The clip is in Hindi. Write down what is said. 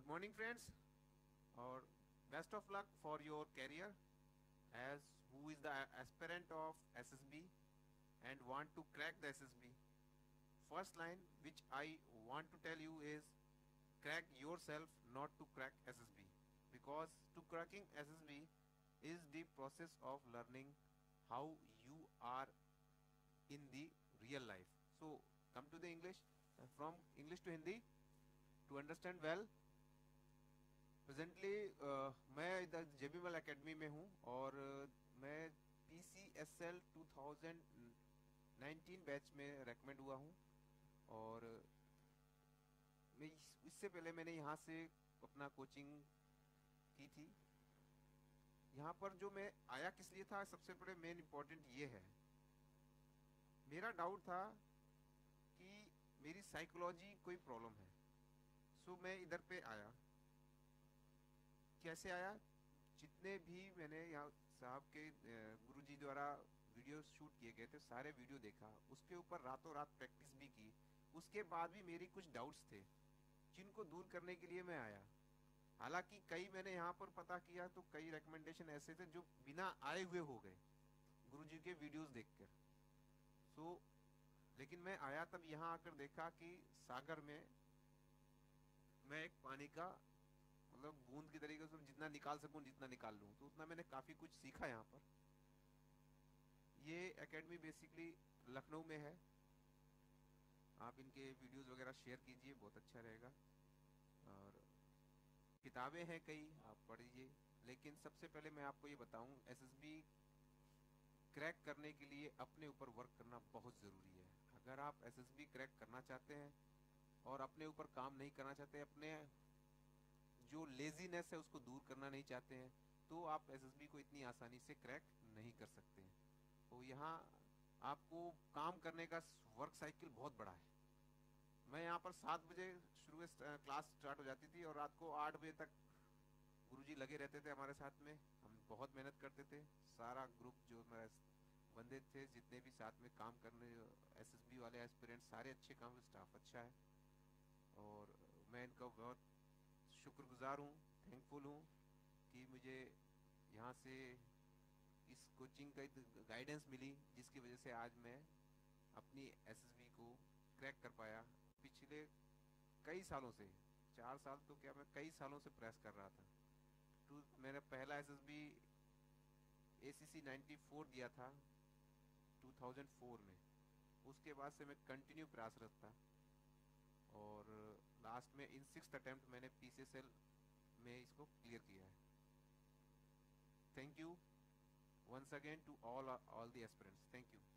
morning, friends, or best of luck for your career as who is the aspirant of SSB and want to crack the SSB. First line which I want to tell you is crack yourself, not to crack SSB, because to cracking SSB is the process of learning how you are in the real life. So come to the English, from English to Hindi to understand well. Presently मैं इधर जेबीएल एकेडमी में हूँ और मैं PCSL 2019 बैच में रेकमेंड हुआ हूँ। और मैं इससे पहले मैंने यहाँ से अपना कोचिंग की थी। यहाँ पर जो मैं आया किस लिए था, सबसे बड़े मेन इम्पोर्टेंट ये है, मेरा डाउट था कि मेरी साइकोलॉजी कोई प्रॉब्लम है। सो मैं इधर पे आया। कैसे आया? जितने भी मैंने यहाँ साहब के गुरुजी द्वारा वीडियो शूट किए गए थे, सारे वीडियो देखा, उसके ऊपर रातों रात प्रैक्टिस भी की। उसके बाद भी मेरी कुछ डाउट्स थे जिनको दूर करने के लिए मैं आया। हालांकि कई मैंने यहाँ पर पता किया तो कई रिकमेंडेशन ऐसे थे जो बिना आए हुए हो गए गुरुजी के वीडियोस देखकर। सो लेकिन मैं आया तब यहाँ आकर देखा कि सागर में मैं एक पानी का मतलब बूंद की तरीके से जितना निकाल सकूं जितना निकाल लूं, तो उतना मैंने काफी कुछ सीखा यहाँ पर। ये एकेडमी बेसिकली लखनऊ में है। आप इनके वीडियोस वगैरह शेयर कीजिए, बहुत अच्छा रहेगा। और किताबें हैं कई, आप पढ़िए। लेकिन सबसे पहले मैं आपको ये बताऊं, एसएसबी क्रैक करने के लिए अपने ऊपर वर्क करना बहुत ज़रूरी है। अगर आप एसएसबी क्रैक करना चाहते हैं और अपने ऊपर काम नहीं करना चाहते, अपने जो लेजीनेस है उसको दूर करना नहीं चाहते हैं, तो आप एसएसबी को इतनी आसानी से क्रैक नहीं कर सकते हैं। तो यहाँ आपको काम करने का वर्क साइकिल बहुत बड़ा है। मैं यहाँ पर 7 बजे शुरू क्लास स्टार्ट हो जाती थी और रात को 8 बजे तक गुरुजी लगे रहते थे हमारे साथ में। हम बहुत मेहनत करते थे। सारा ग्रुप जो मेरा बंदे थे, जितने भी साथ में काम करने एसएसबी वाले एस्पिरेंट, सारे अच्छे काम, स्टाफ अच्छा है। और मैं इनका बहुत शुक्रगुजार हूँ, थैंकफुल हूँ कि मुझे यहाँ से इस कोचिंग का गाइडेंस मिली, जिसकी वजह से आज मैं अपनी एसएसबी को क्रैक कर पाया। पिछले कई सालों से, 4 साल तो क्या, मैं कई सालों से प्रयास कर रहा था। तो मैंने पहला एसएसबी ACC 94 दिया था 2004 में। उसके बाद से मैं कंटिन्यू प्रयासरत था और लास्ट में इन 6th अटेम्प्ट मैंने PCSL में इसको क्लियर किया है। Thank you once again to all the aspirants. Thank you.